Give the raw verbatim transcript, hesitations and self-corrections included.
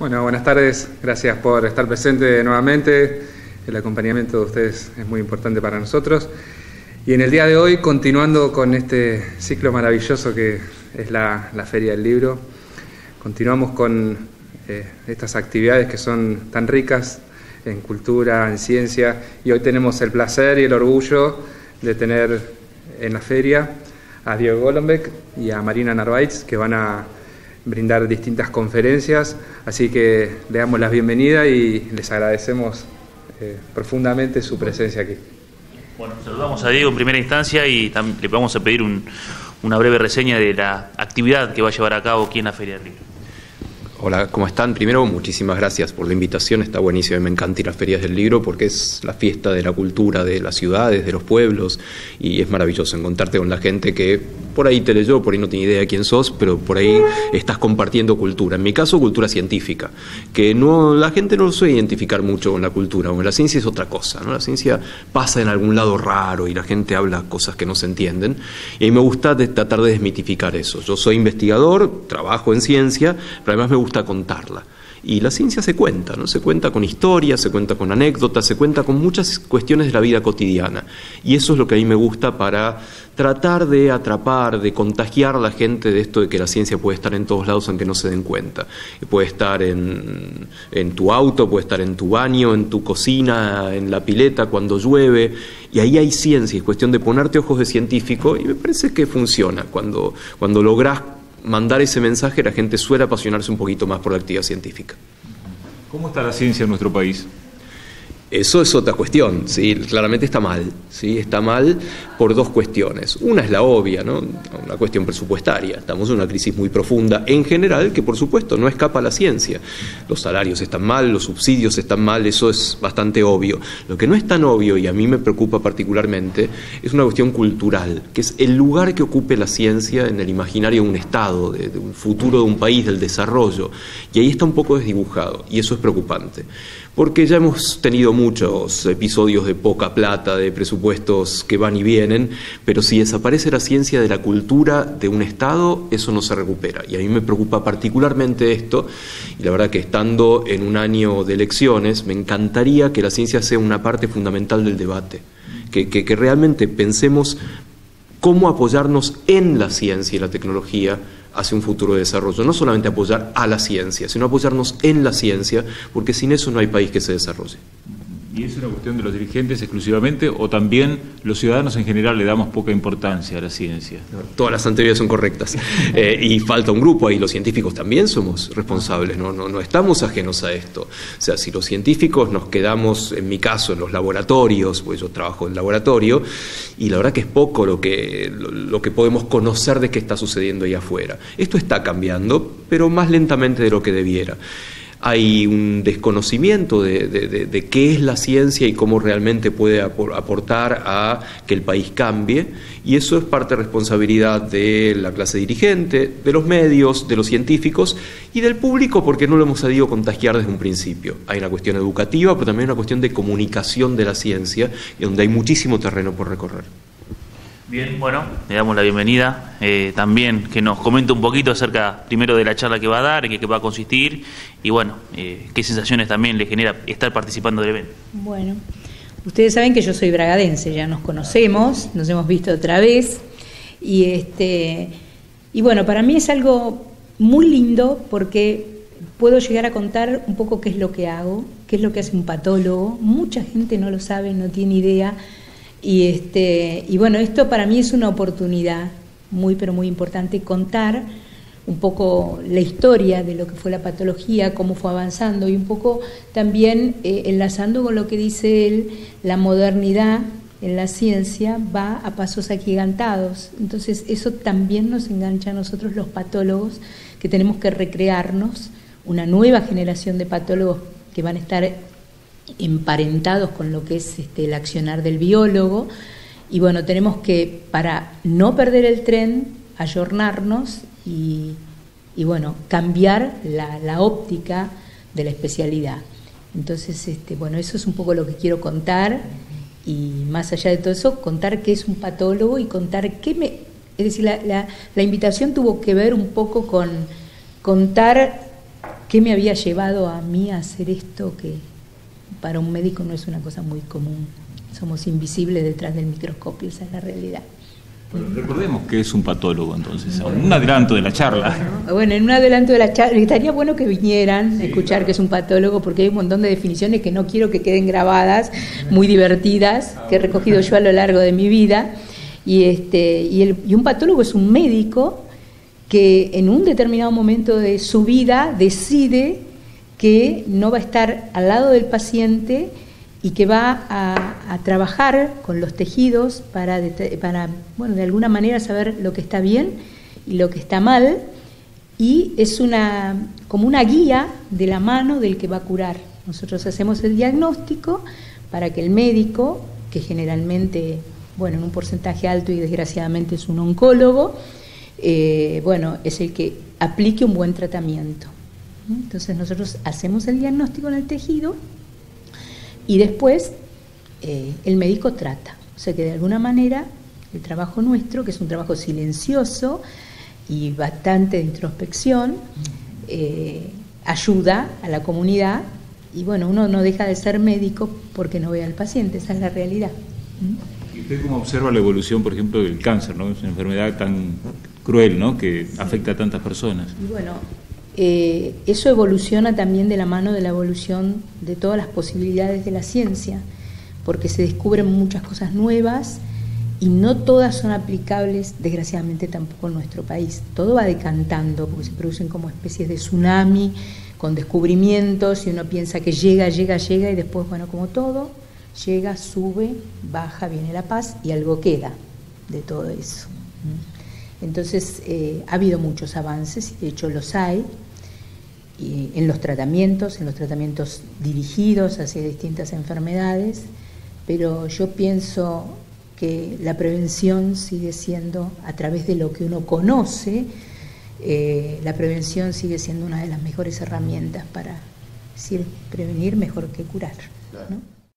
Bueno, buenas tardes. Gracias por estar presente nuevamente. El acompañamiento de ustedes es muy importante para nosotros. Y en el día de hoy, continuando con este ciclo maravilloso que es la, la Feria del Libro, continuamos con eh, estas actividades que son tan ricas en cultura, en ciencia, y hoy tenemos el placer y el orgullo de tener en la feria a Diego Golombek y a Marina Narváez, que van a brindar distintas conferencias, así que le damos la bienvenida y les agradecemos eh, profundamente su presencia aquí. Bueno, saludamos a Diego en primera instancia y le vamos a pedir un, una breve reseña de la actividad que va a llevar a cabo aquí en la Feria del Libro. Hola, ¿cómo están? Primero, muchísimas gracias por la invitación, está buenísimo, me encanta ir a ferias del libro porque es la fiesta de la cultura de las ciudades, de los pueblos, y es maravilloso encontrarte con la gente que por ahí te leyó, por ahí no tiene idea de quién sos, pero por ahí estás compartiendo cultura. En mi caso, cultura científica, que no la gente no lo suele identificar mucho con la cultura, porque la ciencia es otra cosa, ¿no? La ciencia pasa en algún lado raro y la gente habla cosas que no se entienden, y a mí me gusta de, tratar de desmitificar eso. Yo soy investigador, trabajo en ciencia, pero además me gusta contarla. Y la ciencia se cuenta, ¿no? Se cuenta con historias, se cuenta con anécdotas, se cuenta con muchas cuestiones de la vida cotidiana. Y eso es lo que a mí me gusta para tratar de atrapar, de contagiar a la gente de esto de que la ciencia puede estar en todos lados aunque no se den cuenta. Puede estar en, en tu auto, puede estar en tu baño, en tu cocina, en la pileta, cuando llueve. Y ahí hay ciencia, es cuestión de ponerte ojos de científico y me parece que funciona. Cuando, cuando lográs mandar ese mensaje, la gente suele apasionarse un poquito más por la actividad científica. ¿Cómo está la ciencia en nuestro país? Eso es otra cuestión, ¿sí? Claramente está mal, ¿sí? Está mal por dos cuestiones. Una es la obvia, ¿no? Una cuestión presupuestaria. Estamos en una crisis muy profunda en general que, por supuesto, no escapa a la ciencia. Los salarios están mal, los subsidios están mal, eso es bastante obvio. Lo que no es tan obvio, y a mí me preocupa particularmente, es una cuestión cultural, que es el lugar que ocupe la ciencia en el imaginario de un Estado, de, de un futuro de un país, del desarrollo. Y ahí está un poco desdibujado, y eso es preocupante. Porque ya hemos tenido muchos episodios de poca plata, de presupuestos que van y vienen, pero si desaparece la ciencia de la cultura de un Estado, eso no se recupera. Y a mí me preocupa particularmente esto, y la verdad que estando en un año de elecciones, me encantaría que la ciencia sea una parte fundamental del debate, que, que, que realmente pensemos cómo apoyarnos en la ciencia y la tecnología hacia un futuro de desarrollo, no solamente apoyar a la ciencia, sino apoyarnos en la ciencia, porque sin eso no hay país que se desarrolle. ¿Y es una cuestión de los dirigentes exclusivamente o también los ciudadanos en general le damos poca importancia a la ciencia? No, todas las anteriores son correctas. Eh, y falta un grupo ahí, los científicos también somos responsables, ¿no? No, no estamos ajenos a esto. O sea, si los científicos nos quedamos, en mi caso, en los laboratorios, pues yo trabajo en laboratorio, y la verdad que es poco lo que, lo, lo que podemos conocer de qué está sucediendo ahí afuera. Esto está cambiando, pero más lentamente de lo que debiera. Hay un desconocimiento de, de, de, de qué es la ciencia y cómo realmente puede aportar a que el país cambie, y eso es parte de responsabilidad de la clase dirigente, de los medios, de los científicos y del público, porque no lo hemos sabido contagiar desde un principio. Hay una cuestión educativa, pero también una cuestión de comunicación de la ciencia, y donde hay muchísimo terreno por recorrer. Bien, bueno, le damos la bienvenida. Eh, también que nos comente un poquito acerca primero de la charla que va a dar, en qué va a consistir y bueno, eh, qué sensaciones también le genera estar participando del evento. Bueno, ustedes saben que yo soy bragadense, ya nos conocemos, nos hemos visto otra vez y este y bueno, para mí es algo muy lindo porque puedo llegar a contar un poco qué es lo que hago, qué es lo que hace un patólogo. Mucha gente no lo sabe, no tiene idea. Y, este, y bueno, esto para mí es una oportunidad muy, pero muy importante, contar un poco la historia de lo que fue la patología, cómo fue avanzando y un poco también eh, enlazando con lo que dice él, la modernidad en la ciencia va a pasos agigantados. Entonces eso también nos engancha a nosotros los patólogos, que tenemos que recrearnos, una nueva generación de patólogos que van a estar emparentados con lo que es este, el accionar del biólogo, y bueno, tenemos que, para no perder el tren, ayornarnos y, y bueno, cambiar la, la óptica de la especialidad. Entonces, este, bueno, eso es un poco lo que quiero contar, y más allá de todo eso, contar qué es un patólogo y contar qué me... Es decir, la, la, la invitación tuvo que ver un poco con contar qué me había llevado a mí a hacer esto que para un médico no es una cosa muy común. Somos invisibles detrás del microscopio, esa es la realidad. Bueno, recordemos que es un patólogo, entonces, un adelanto de la charla. Bueno, en un adelanto de la charla, estaría bueno que vinieran a escuchar que es un patólogo, porque hay un montón de definiciones que no quiero que queden grabadas, muy divertidas, que he recogido yo a lo largo de mi vida. Y, este, y, el, y un patólogo es un médico que en un determinado momento de su vida decide que no va a estar al lado del paciente y que va a, a trabajar con los tejidos para, para, bueno, de alguna manera saber lo que está bien y lo que está mal, y es una, como una guía de la mano del que va a curar. Nosotros hacemos el diagnóstico para que el médico, que generalmente, bueno, en un porcentaje alto y desgraciadamente es un oncólogo, eh, bueno, es el que aplique un buen tratamiento. Entonces nosotros hacemos el diagnóstico en el tejido y después eh, el médico trata. O sea que de alguna manera el trabajo nuestro, que es un trabajo silencioso y bastante de introspección, eh, ayuda a la comunidad, y bueno, uno no deja de ser médico porque no ve al paciente, esa es la realidad. ¿Y usted cómo observa la evolución, por ejemplo, del cáncer, ¿no? Es una enfermedad tan cruel, ¿no?, que sí afecta a tantas personas. Y bueno, Eh, eso evoluciona también de la mano de la evolución de todas las posibilidades de la ciencia, porque se descubren muchas cosas nuevas y no todas son aplicables, desgraciadamente, tampoco en nuestro país. Todo va decantando, porque se producen como especies de tsunami con descubrimientos y uno piensa que llega, llega, llega y después, bueno, como todo, llega, sube, baja, viene la paz y algo queda de todo eso. Entonces, eh, ha habido muchos avances, y de hecho los hay, y en los tratamientos, en los tratamientos dirigidos hacia distintas enfermedades, pero yo pienso que la prevención sigue siendo, a través de lo que uno conoce, eh, la prevención sigue siendo una de las mejores herramientas para, decir, prevenir mejor que curar, ¿no?